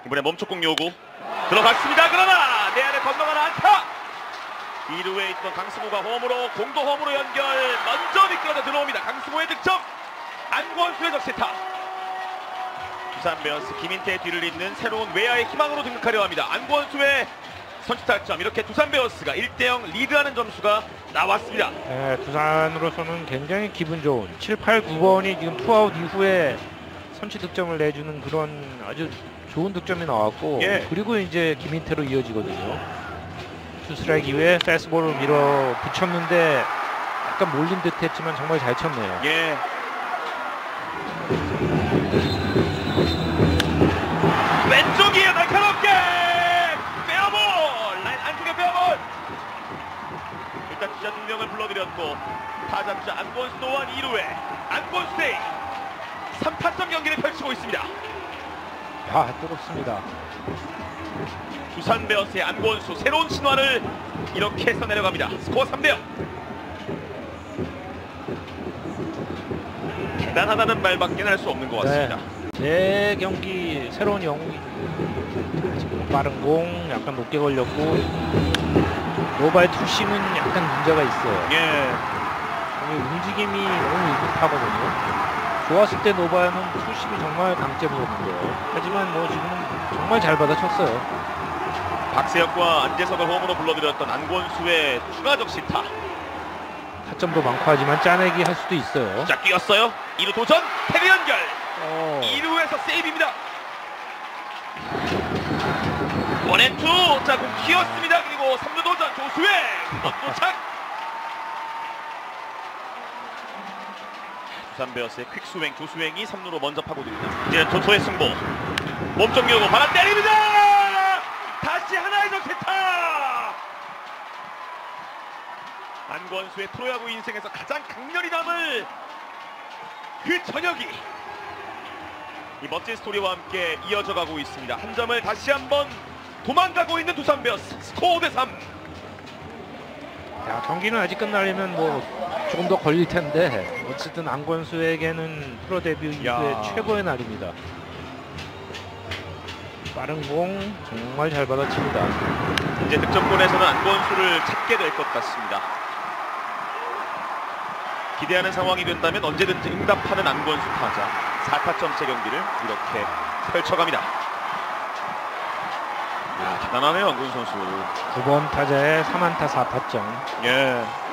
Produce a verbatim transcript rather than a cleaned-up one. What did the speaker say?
이번에 멈췄공 요구 들어갔습니다. 그러나 내안에 건너가는 안타. 이 루에 있던 강승우가 홈으로 공도 홈으로 연결 먼저 미끄러져 들어옵니다. 강승우의 득점. 안권수의 적시타. 두산 베어스 김인태의 뒤를 잇는 새로운 외야의 희망으로 등극하려 합니다. 안권수의 선취타점. 이렇게 두산 베어스가 일 대 영 리드하는 점수가 나왔습니다. 네, 두산으로서는 굉장히 기분 좋은 칠, 팔, 구 번이 지금 투아웃 이후에 선취 득점을 내주는 그런 아주 좋은 득점이 나왔고, 예. 그리고 이제 김인태로 이어지거든요. 투 스트라이크 이후에 패스볼을 밀어 붙였는데 약간 몰린 듯 했지만 정말 잘 쳤네요. 예. 왼쪽이에요. 날카롭게 페어볼. 라인 안쪽에 페어볼. 일단 주자 두 명을 불러들였고 타자 주자 안권수 또한 이 루에 안권수 데이 삼 타점 경기를 펼치고 있습니다. 야, 뜨겁습니다. 두산 베어스의 안권수 새로운 신화를 이렇게 해서 내려갑니다. 스코어 삼 대 영. 대단하다는 말밖에 할 수 없는 것 같습니다. 네, 제 경기 새로운 영웅이 빠른 공 약간 높게 걸렸고 노바의 투심은 약간 문제가 있어요. 예. 움직임이 너무 느긋하거든요. 좋았을 때 노바는 투심이 정말 강점이었는데요. 하지만 뭐 지금은 정말 잘 받아쳤어요. 박세혁과 안재석을 홈으로 불러들였던 안권수의 추가적 시타. 타점도 많고 하지만 짜내기 할 수도 있어요. 자, 뛰었어요. 이 루 도전 태그 연결. 어. 이 루에서 세이브입니다. 원앤투. 자, 공 키웠습니다. 그리고 삼 루 도전 조수행 도착. 두산 베어스의 퀵스윙 조수행이 삼 루로 먼저 파고듭니다. 이제는 토토의 승부. 몸쪽 요구 바람 때립니다. 다시 하나의 적시타. 안권수의 프로야구 인생에서 가장 강렬히 남을 그 저녁이 이 멋진 스토리와 함께 이어져 가고 있습니다. 한 점을 다시 한번 도망가고 있는 두산 베어스. 스코어 오 대 삼. 야, 경기는 아직 끝나려면 뭐 조금 더 걸릴 텐데 어쨌든 안권수에게는 프로 데뷔 이후에 야. 최고의 날입니다. 빠른 공 정말 잘 받아칩니다. 이제 득점권에서는 안권수를 찾게 될 것 같습니다. 기대하는 상황이 된다면 언제든지 응답하는 안권수 타자. 사 타점째 경기를 이렇게 펼쳐갑니다. 야, 대단하네요, 안권수 선수. 구 번 타자의 삼 안타 사 타점. 예.